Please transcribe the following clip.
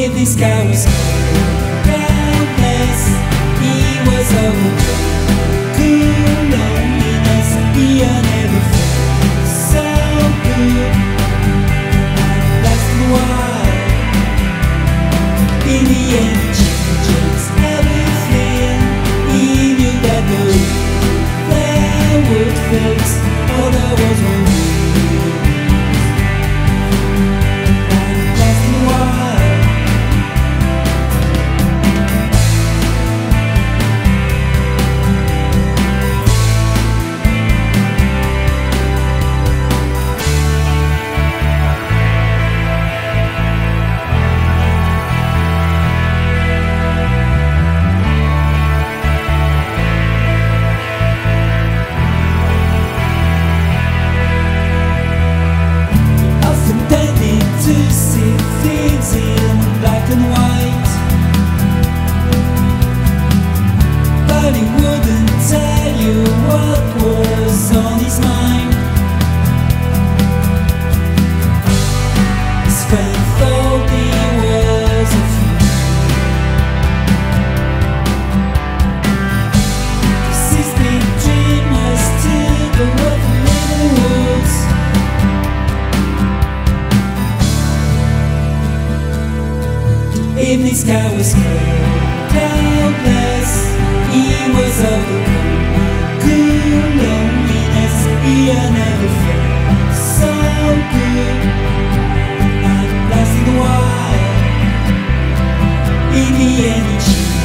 the sky was cloudless, he was overcome. Cool loneliness, he had never felt so good. And lasted a while. In the end, he changes everything. He knew that there would face all there was wrong. To see things in black and white, but he wouldn't tell you what was on his mind. His friend thought he was a fool, 'cause his big dream was to go up in the woods. Evening sky was cloudless, he was overcome. Cool loneliness, he had never felt so good. And lasted a while. In the end, he